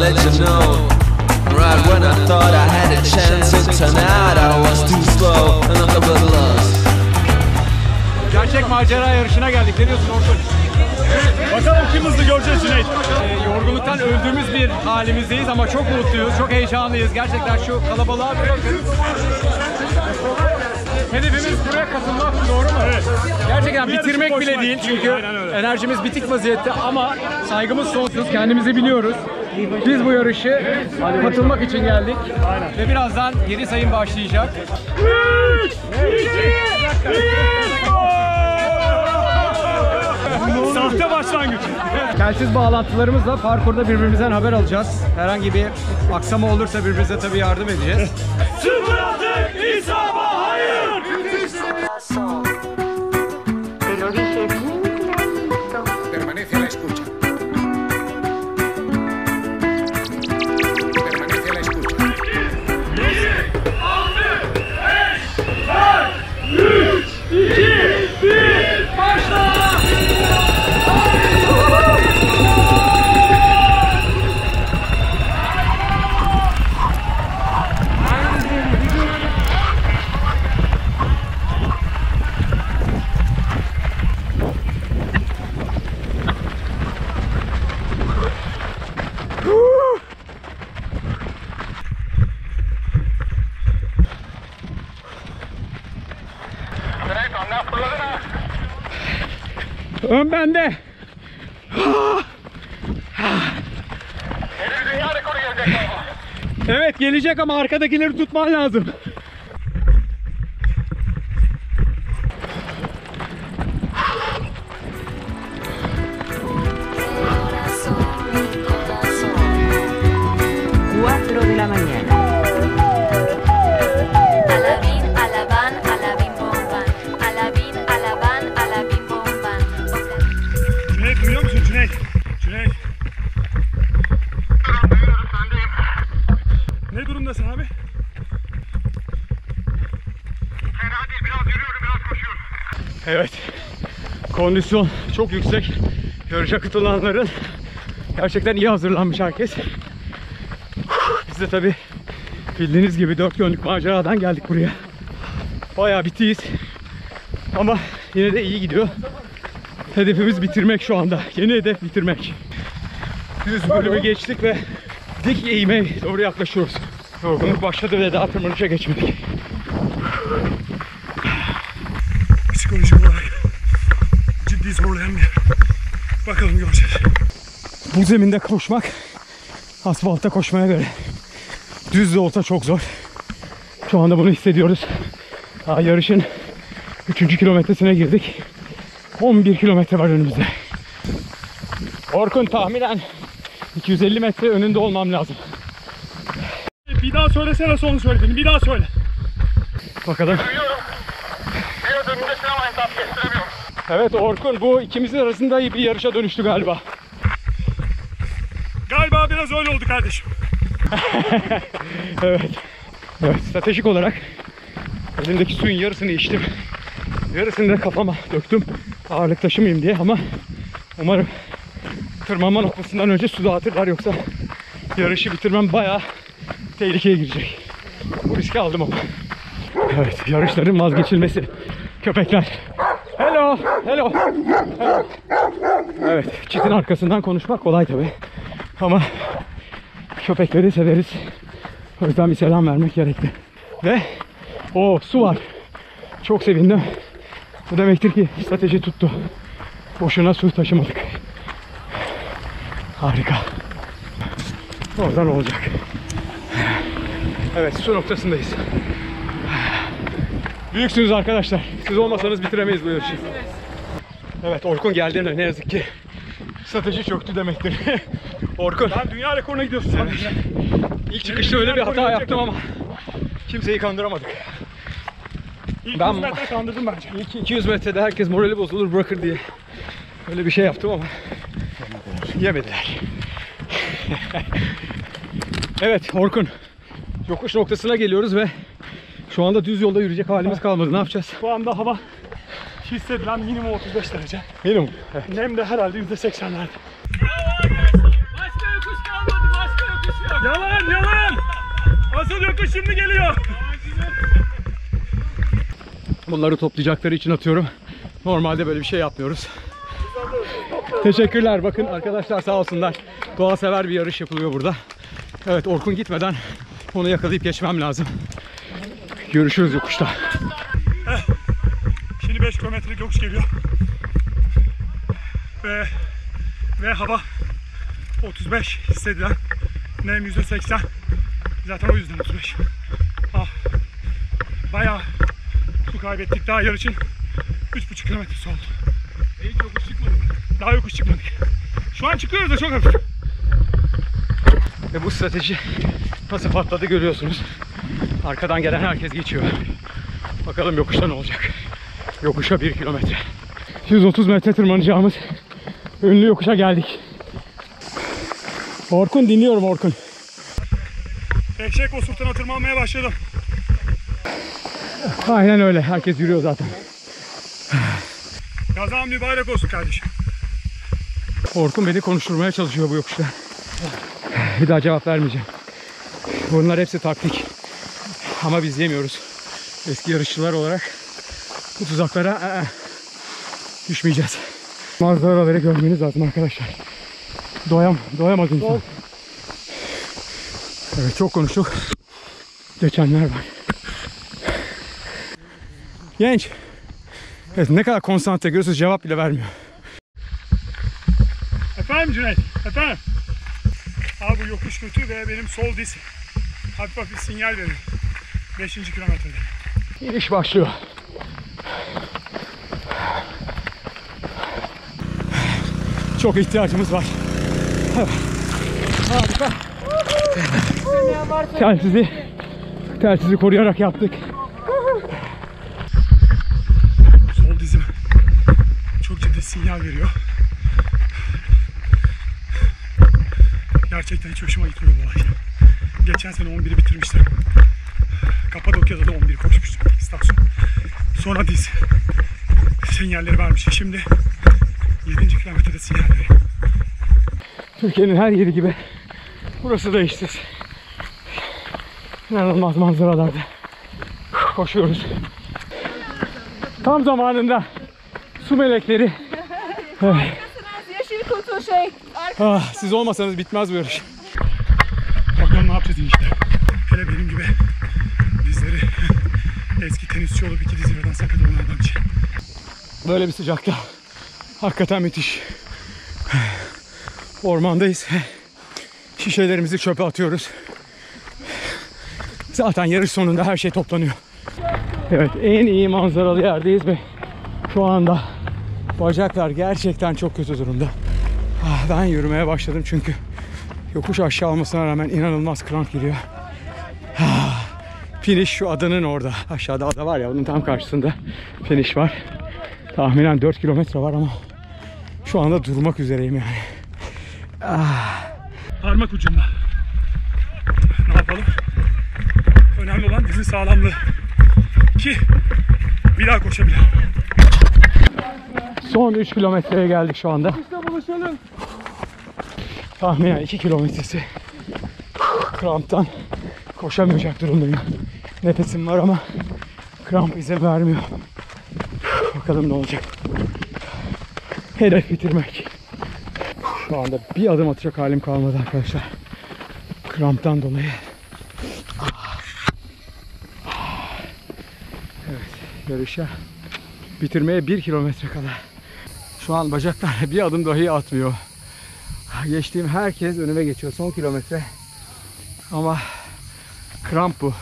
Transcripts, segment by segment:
let you know. Right when I thought I had a chance, it turned out I was too slow and nothing but lost. Gerçek macera yarışına geldik. Ne diyorsun Orkun? Bakalım kim hızlı göreceğiz Cüneyt. Yorgunluktan öldüğümüz bir halimizdeyiz ama çok mutluyuz, çok heyecanlıyız. Gerçekten şu kalabalığa bir bakın. Hedefimiz buraya katılmak, doğru mu? Evet. Gerçekten bitirmek bile değil çünkü enerjimiz bitik vaziyette ama saygımız sonsuz, kendimizi biliyoruz. Biz bu yarışı katılmak için geldik. Aynen. Ve birazdan yeni sayım başlayacak. 3, 2, 1. Sahte başlangıç. Telsiz bağlantılarımızla parkurda birbirimizden haber alacağız. Herhangi bir aksama olursa birbirimize tabii yardım edeceğiz. 0-6 İsa'ma hayır! Permanece a la escucha. Permanece a la escucha. 3, 2, 1, başla! Ön bende. Evet gelecek ama arkadakileri tutman lazım. Cüneyt duyuyor musun Cüneyt? Cüneyt. Ne durumdasın abi? Fena değil, biraz yürüyorum, biraz koşuyorum. Evet. Kondisyon çok yüksek. Yarışa katılanların gerçekten iyi hazırlanmış herkes. Biz de tabii bildiğiniz gibi 4 günlük maceradan geldik buraya. Bayağı bitiyiz. Ama yine de iyi gidiyor. Hedefimiz bitirmek şu anda. Yeni hedef bitirmek. Düz bölümü geçtik ve dik eğime doğru yaklaşıyoruz. Yorgunluk başladı ve daha tırmanışa geçmedik. Psikolojik olarak ciddi zorlayan bir yer. Bakalım göreceğiz. Bu zeminde koşmak asfaltta koşmaya göre düz de olsa çok zor. Şu anda bunu hissediyoruz. Daha yarışın 3. kilometresine girdik. 11 kilometre var önümüzde. Orkun tahminen 250 metre önünde olmam lazım. Bir daha söylesene son söylediğini, bir daha söyle. Bakalım. Duyuyorum. Biraz önündesin ama hesap kestiremiyorum. Evet Orkun, bu ikimizin arasında iyi bir yarışa dönüştü galiba. Galiba biraz öyle oldu kardeşim. Evet. Evet, stratejik olarak elimdeki suyun yarısını içtim. Yarısını da kafama döktüm. Ağırlık taşımayayım diye ama umarım tırmanma noktasından önce su dağıtırlar, yoksa yarışı bitirmem bayağı tehlikeye girecek. Bu riski aldım ama. Evet, yarışların vazgeçilmesi. Köpekler. Hello, hello. Hello. Evet, çitin arkasından konuşmak kolay tabii. Ama köpekleri severiz. O yüzden bir selam vermek gerekti. Ve o su var. Çok sevindim. Bu demektir ki strateji tuttu. Boşuna su taşımadık. Harika. Oradan olacak. Evet, su noktasındayız. Büyüksünüz arkadaşlar. Siz olmasanız bitiremeyiz bu yarışı. Evet, Orkun geldiğinde ne yazık ki strateji çöktü demektir. Orkun. Ben dünya rekoruna gidiyorsun sadece. İlk çıkışta öyle bir hata yaptım ama kimseyi kandıramadık. İlk Ben 100 metre kandırdım bence. İlk 200 metrede herkes morali bozulur bırakır diye öyle bir şey yaptım ama yemediler. Evet Orkun, yokuş noktasına geliyoruz ve şu anda düz yolda yürüyecek halimiz kalmadı. Ne yapacağız? Şu anda hava hissedilen minimum 35 derece. Minimum. Evet. Nem de herhalde %80'lerde. Başka yokuş kalmadı, başka yokuş Yokuş şimdi geliyor. Bunları toplayacakları için atıyorum. Normalde böyle bir şey yapmıyoruz. Teşekkürler. Bakın arkadaşlar sağ olsunlar. Doğa sever bir yarış yapılıyor burada. Evet, Orkun gitmeden onu yakalayıp geçmem lazım. Görüşürüz yokuşta. Şimdi 5 kilometrelik yokuş geliyor. Ve hava 35 hissedilen. Nem %80. Zaten o yüzden 35. Bayağı su kaybettik. Daha yarışın 3,5 kilometresi oldu. Hiç yokuş çıkmadık. Daha yokuş çıkmadık. Şu an çıkıyoruz da çok hafif. Ve bu strateji nasıl patladı görüyorsunuz. Arkadan gelen herkes geçiyor. Bakalım yokuşta ne olacak. Yokuşa 1 kilometre. 130 metre tırmanacağımız ünlü yokuşa geldik. Orkun, dinliyorum Orkun. Eşek osurtuna tırmanmaya başladım. Aynen öyle. Herkes yürüyor zaten. Kazan mübarek olsun kardeşim. Orkun beni konuşturmaya çalışıyor bu yokuşta. Bir daha cevap vermeyeceğim. Bunlar hepsi taktik. Ama biz yemiyoruz. Eski yarışçılar olarak bu tuzaklara düşmeyeceğiz. Manzaraları görmeniz lazım arkadaşlar. Doyamaz insan. Evet, çok konuştuk. Geçenler var. Genç. Evet, ne kadar konsantre görüyorsunuz, cevap bile vermiyor. Efendim Cüneyt, efendim. Abi bu yokuş kötü ve benim sol diz hafif hafif sinyal veriyor. 5. kilometrede. İniş başlıyor. Çok ihtiyacımız var. Harika. Telsizi koruyarak yaptık. Sol dizim çok ciddi sinyal veriyor. Gerçekten hiç hoşuma gitmiyor bu olay. Geçen sene 11'i bitirmiştim. Kapadokya'da da 11 koşmuştum istasyon. Sonra diz sinyalleri vermiş. Şimdi 7. kilometrede sinyal veriyor. Türkiye'nin her yeri gibi burası da işsiz. İnanılmaz manzaralarda koşuyoruz. Tam zamanında su melekleri. Evet. Yeşil kutu şey. Siz olmasanız bitmez bu yarış. Bakalım ne yapacağız işte. Hele benim gibi dizleri eski tenisçi olup 2 dizi birden sakat olan adam için. Böyle bir sıcakta hakikaten müthiş. Ormandayız. Şişelerimizi çöpe atıyoruz. Zaten yarış sonunda her şey toplanıyor. Evet, en iyi manzaralı yerdeyiz ve şu anda bacaklar gerçekten çok kötü durumda. Ben yürümeye başladım çünkü yokuş aşağı olmasına rağmen inanılmaz kramp giriyor. Finish şu adanın orada. Aşağıda ada var ya, onun tam karşısında finish var. Tahminen 4 kilometre var ama şu anda durmak üzereyim yani. Parmak ucunda. Ne yapalım? Önemli olan dizin sağlamlığı. Ki bir daha koşabilir. Son 3 kilometreye geldik şu anda. Tahminen 2 kilometresi. Kramptan koşamayacak durumdayım. Nefesim var ama kramp izin vermiyor. Bakalım ne olacak. Hedef bitirmek. Şu anda bir adım atacak halim kalmadı arkadaşlar. Kramptan dolayı. Evet, yarışa bitirmeye 1 kilometre kala. Şu an bacaklar bir adım dahi atmıyor. Geçtiğim herkes önüme geçiyor. Son kilometre. Ama kramp bu.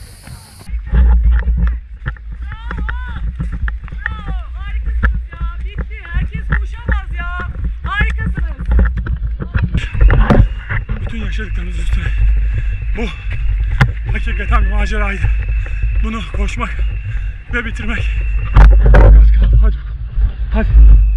Bütün yaşadıklarınız üstüne. Bu hakikaten bir maceraydı. Bunu koşmak ve bitirmek. Hadi. Hadi.